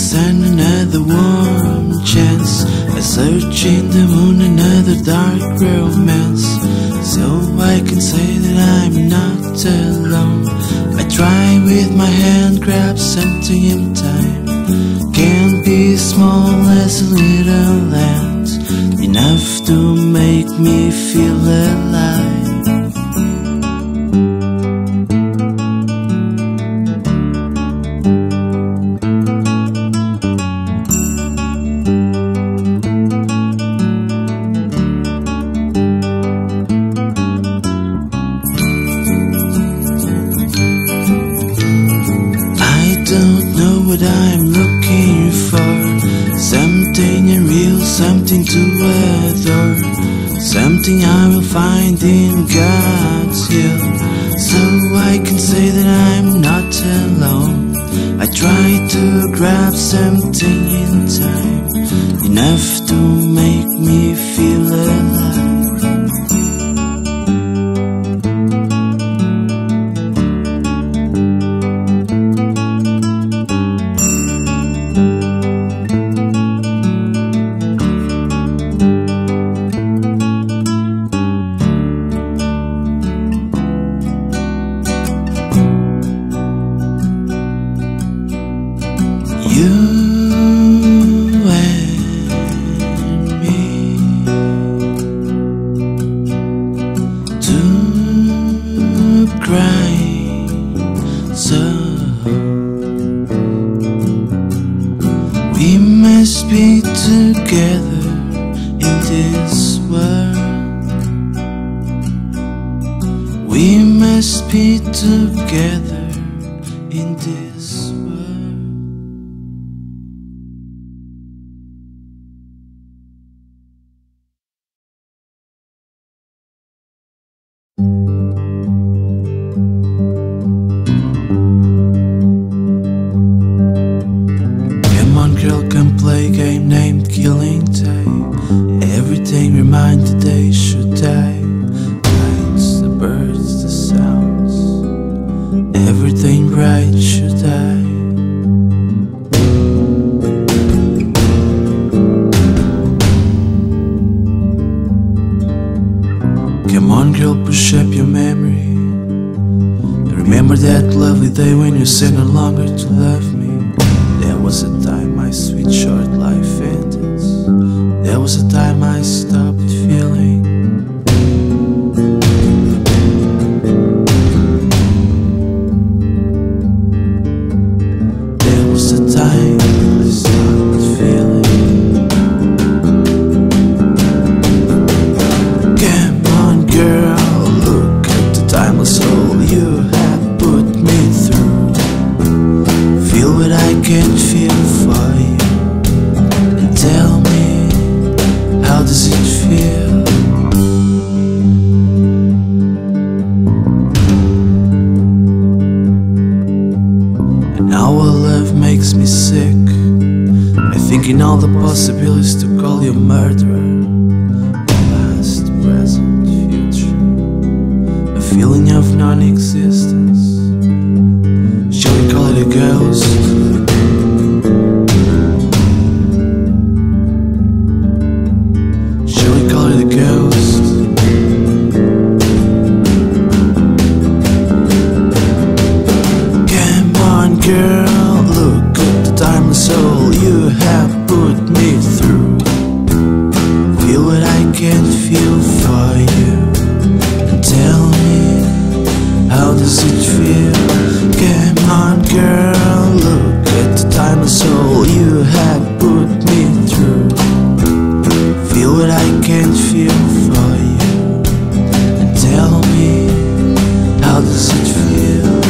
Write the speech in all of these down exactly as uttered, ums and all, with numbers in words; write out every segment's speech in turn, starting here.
and another warm chance. I search in the moon, another dark romance, so I can say that I'm not alone. I try with my hand, grab something in time. Can't be small as a little land, enough to make me feel alive. What I'm looking for, something real, something to adore, something I will find in God's hill, so I can say that I'm not alone. I try to grab something in time, enough to make me feel alive. You and me, two crying souls. We must be together in this world. We must be together in this world. Girl, can play a game named Killing Time. Everything reminds the day should die. Lights, the birds, the sounds, everything bright should die. Come on girl, push up your memory. Remember that lovely day when you said no longer to love me. There was a time my sweet short life ended. There was a time I stopped feeling. There was a time I stopped feeling. Come on girl, look at the timeless hole you have put me through. Feel what I can feel for you, and tell me, how does it feel? And our love makes me sick. I think in all the possibilities to call you murderer. Past, present, future, a feeling of non-existence. Shall we call it a ghost? Shall we call it a ghost? Come on girl, look at the timeless soul you have put me through. Feel what I can feel for you, and tell me, how does it feel? Come on girl, look at the timeless soul you have put me through. Feel what I can feel for you, and tell me, how does it feel?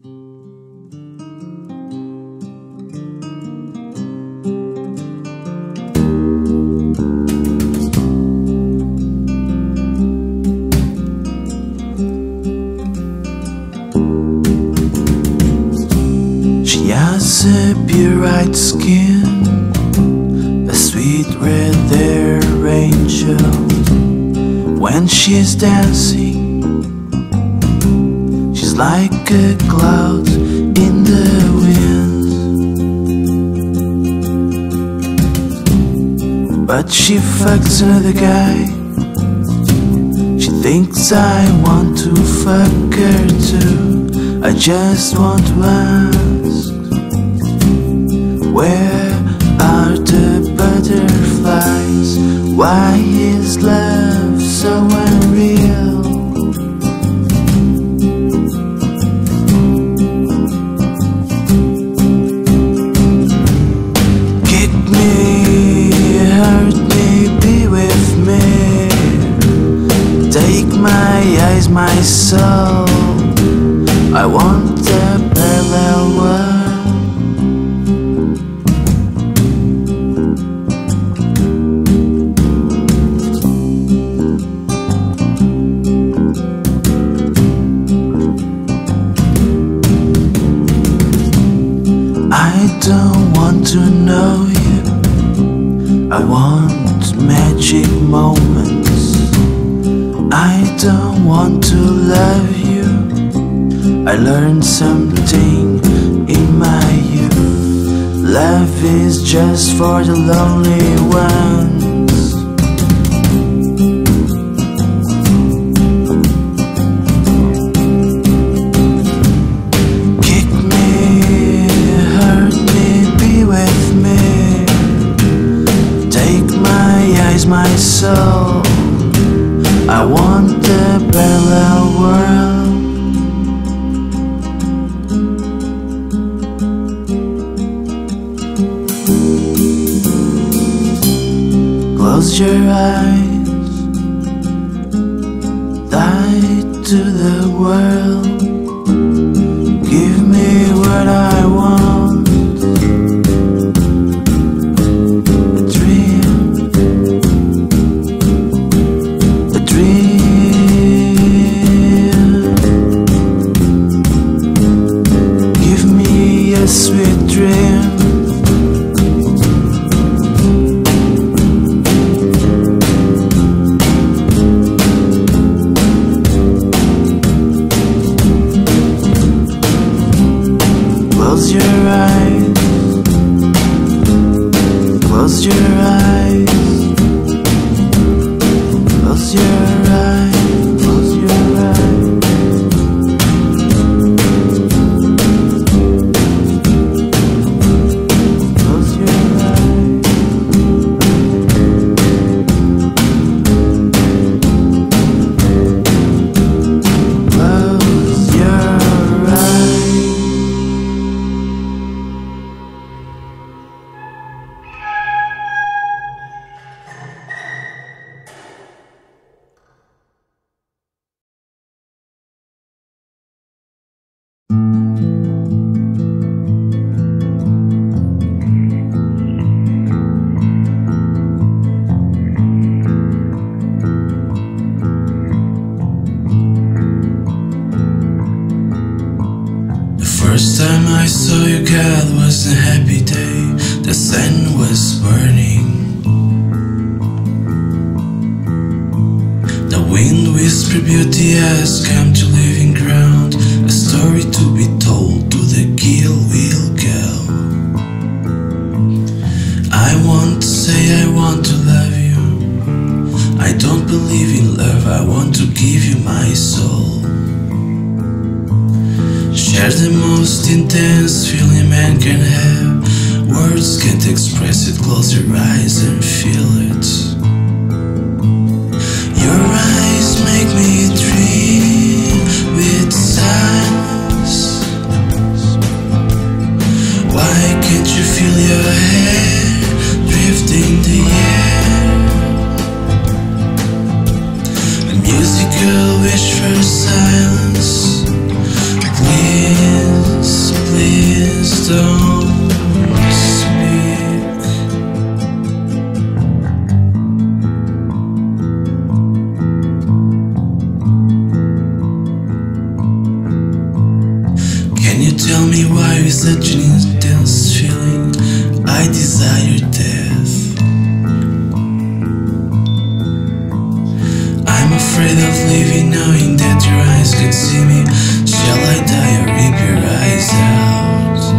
She has a pure-eyed skin, a sweet red hair angel. When she's dancing, she's like a cloud in the wind. But she fucks another guy. She thinks I want to fuck her too. I just want to ask, where are the butterflies? Why is love so unreal? Kick me, hurt me, be with me. Take my eyes, my soul. I want a parallel world. I don't want to know you. I want magic moments. I don't want to love you. I learned something in my youth. Love is just for the lonely ones. Kick me, hurt me, be with me. Take my eyes, my soul. I want the parallel world. Close your eyes, die to the world. Give me what I want. A dream, a dream. Give me a sweet dream. Close your eyes, close your eyes, close your eyes, close your eyes. Close your eyes. Close your eyes. First time I saw you, God, was a happy day. The sun was burning. The wind whispered beauty has come to living ground. A story to be told to the gill wheel girl. I want to say I want to love you. I don't believe in love, I want to give you my soul. Share the most intense feeling man can have. Words can't express it, close your eyes and feel it. Your eyes make me dream with silence. Why can't you feel your hair drifting the air? A musical wish for silence. Please don't speak. Can you tell me why with such an intense feeling I desire death? I'm afraid of living knowing that your eyes could see me. Shall I die or rip your eyes out?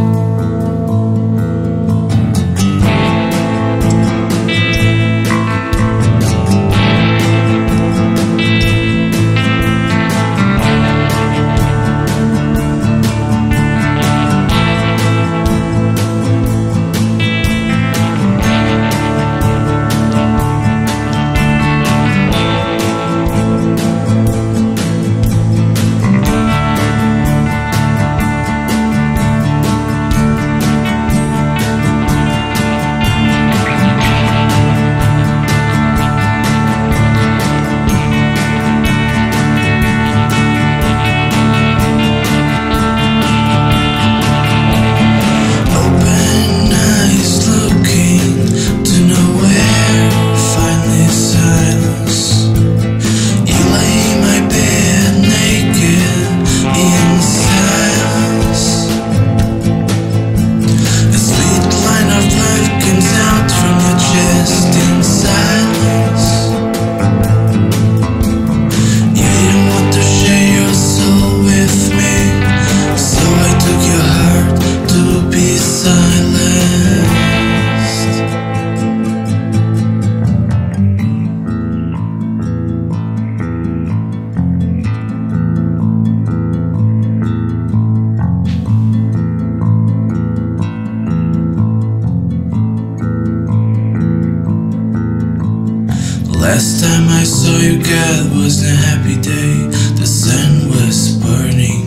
Last time I saw you, God, was a happy day. The sun was burning.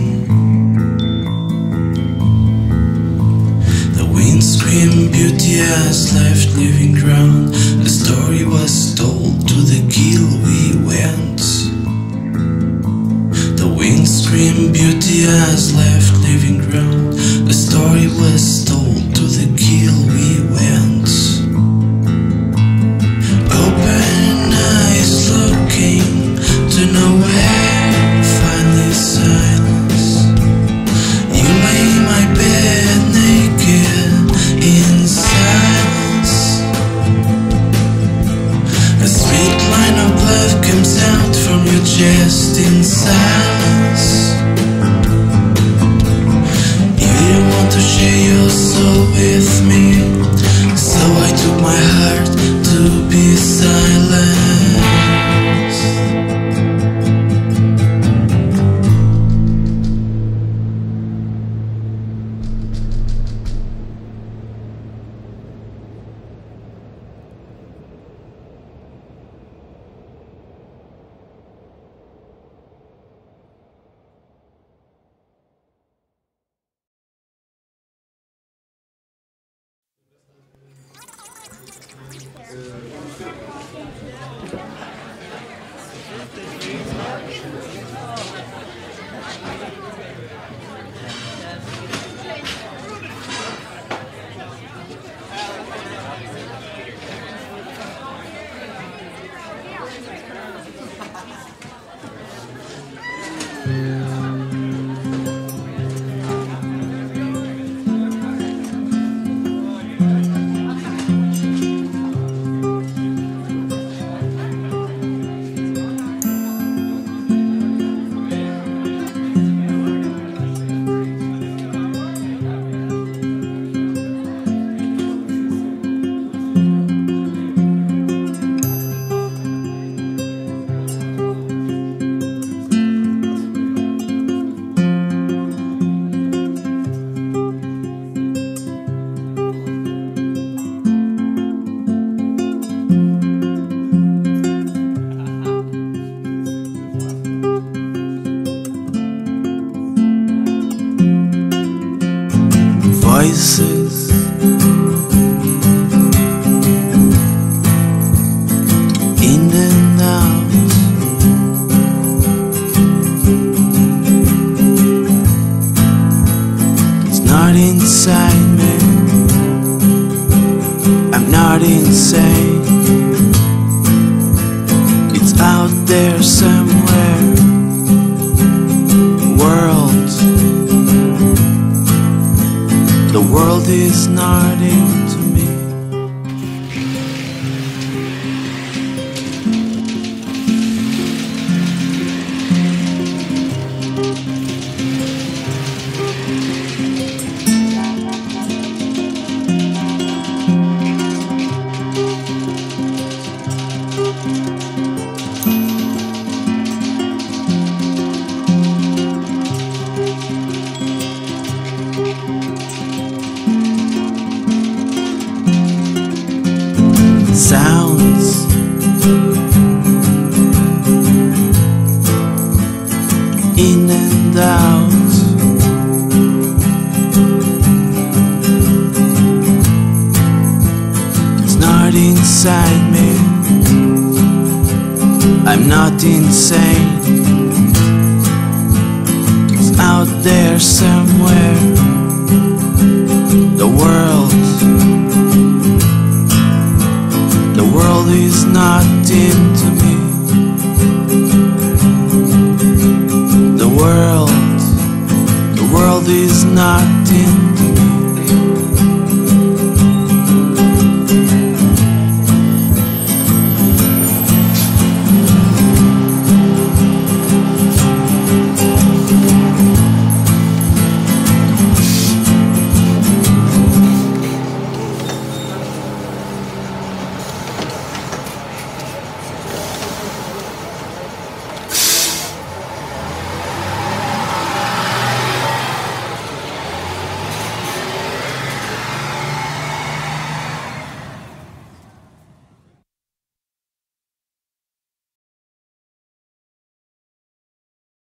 The wind screamed beauty has left living ground. The story was told to the kill we went. The wind screamed beauty has left living ground. The story was told to the kill we went. To nowhere, find this silence. You lay my bed naked in silence. A sweet line of blood comes out from your chest in silence. You didn't want to share your soul with me, so I took my heart to be silent. Voices in and out, it's not not inside me. I'm not insane. It's out there somewhere. World. The world is not into me. Sounds in and out. It's not inside me. I'm not insane. It's out there somewhere. The world. The world is not into me. The world, the world is not into me.